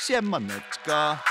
Siemaneczko.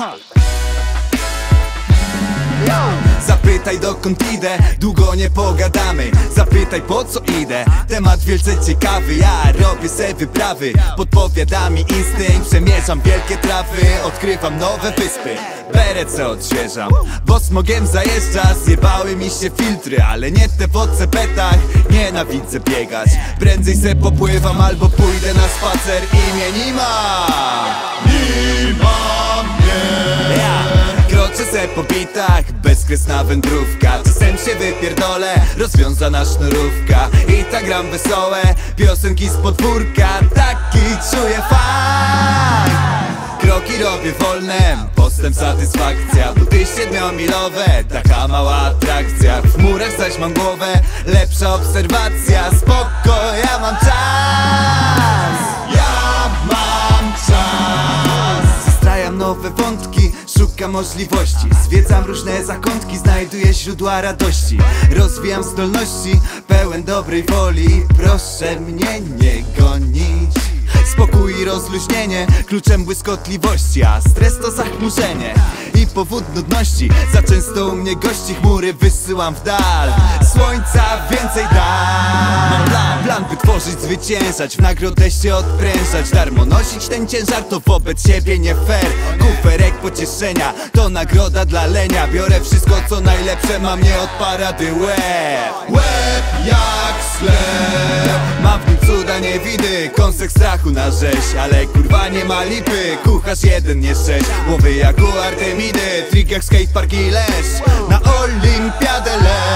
Zapytaj dokąd idę, długo nie pogadamy. Zapytaj po co idę, temat wielce ciekawy. Ja robię se wyprawy, podpowiada mi instynkt. Przemierzam wielkie trawy, odkrywam nowe wyspy. Beret se odświeżam, bo smogiem zajeżdża. Zjebały mi się filtry, ale nie te po cepetach. Nienawidzę biegać, prędzej se popływam albo pójdę na spacer. Imię nie mam, nie mam, nie. Kroczę se po bitach, bezkresna wędrówka. Czasem się wypierdolę, rozwiązana sznurówka. I tak gram wesołe piosenki z podwórka. Taki czuję fajn. Kroki robię wolne, postęp, satysfakcja. Buty 7-milowe, taka mała atrakcja. W murach zaś mam głowę, lepsza obserwacja. Spoko, ja mam czas. Ja mam czas. Zastrajam nowe wątki, szukam możliwości. Zwiedzam różne zakątki, znajduję źródła radości. Rozwijam zdolności, pełen dobrej woli. Proszę mnie nie gonić. Spokój i rozluźnienie, kluczem błyskotliwości. A stres to zachmurzenie i powód nudności. Za często u mnie gości, chmury wysyłam w dal. Słońca więcej dam. Mam plan by tworzyć, zwyciężać, w nagrodę się odprężać. Darmo nosić ten ciężar to wobec siebie nie fair. Kuferek pocieszenia to nagroda dla lenia. Biorę wszystko co najlepsze, mam nie od parady łeb. Łeb jak sklep. Mam w nim cuda niewidy, kąsek strachu na rzeź. Ale kurwa nie ma lipy, kucharz jeden nie 6. Łowy jak u Artemidy, trik jak skatepark i lesz. Na olimpiadę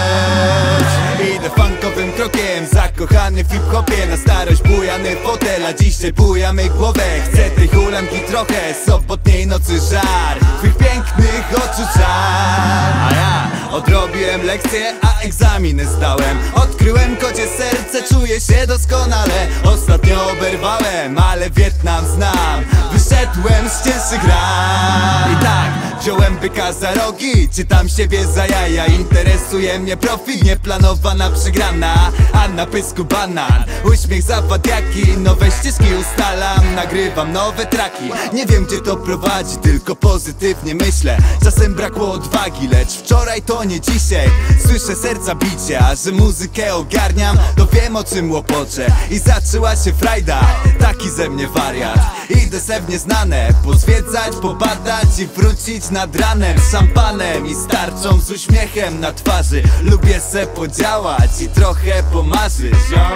leć. Idę funkowym krokiem, zakochany w hip-hopie. Na starość bujany fotel, a dzisiaj bujamy głowę. Chcę tej hulanki trochę, sobotniej nocy żar. Twych pięknych oczu żar. A ja odrobiłem lekcje, a egzaminy zdałem. Odkryłem kocie serce, czuję się doskonale. Ostatnio oberwałem, ale Wietnam znam. Wyszedłem z cięższych ran. I tak, wziąłem byka za rogi, czytam siebie za jaja. Interesuje mnie profil, nieplanowana przegrana. A na pysku banan, uśmiech zawadiaki. Nowe ścieżki ustalam, nagrywam nowe traki. Nie wiem gdzie to prowadzi, tylko pozytywnie myślę. Czasem brakło odwagi, lecz wczoraj to nie dzisiaj. Słyszę serca bicie, a że muzykę ogarniam, to wiem o czym łopoczę. I zaczęła się frajda, taki ze mnie wariat. Idę se w nieznane, pozwiedzać, pobadać i wrócić nad ranem. Z szampanem i starczą, z uśmiechem na twarzy. Lubię se podziałać i trochę pomarzyć.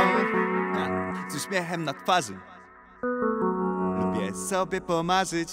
Z uśmiechem na twarzy. Lubię sobie pomarzyć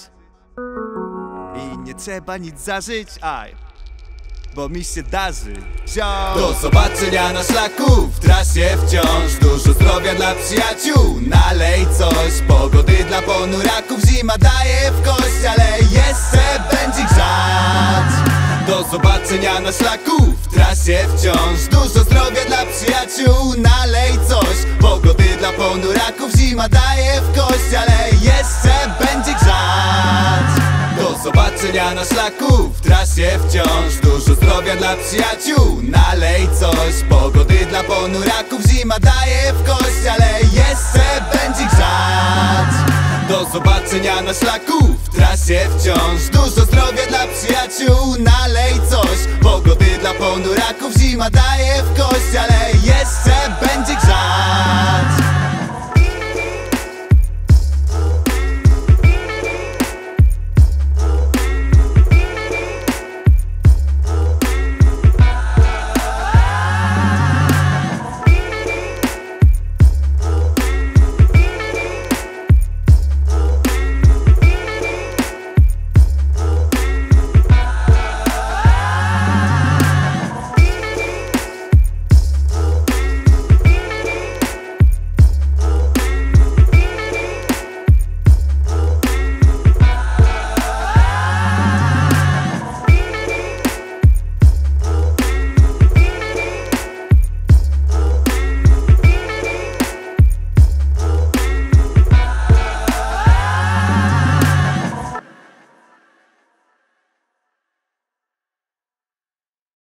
i nie trzeba nic zażyć, bo mi się darzy. Do zobaczenia na szlaku, w trasie wciąż. Dużo zdrowia dla przyjaciół, nalej coś. Pogody dla ponuraków, zima daje w kość, ale jeszcze będzie grzać. Do zobaczenia na szlaku, w trasie wciąż. Dużo zdrowia dla przyjaciół, nalej coś. Pogody dla ponuraków, zima daje w kość, ale jeszcze będzie grzać. Do zobaczenia na szlaku, w trasie wciąż. Dużo zdrowia dla przyjaciół, nalej coś. Pogody dla ponuraków, zima daje w kość, ale jeszcze będzie grzać. Do zobaczenia na szlaku, w trasie wciąż. Dużo zdrowia dla przyjaciół, nalej coś. Pogody dla ponuraków, zima daje w kość, ale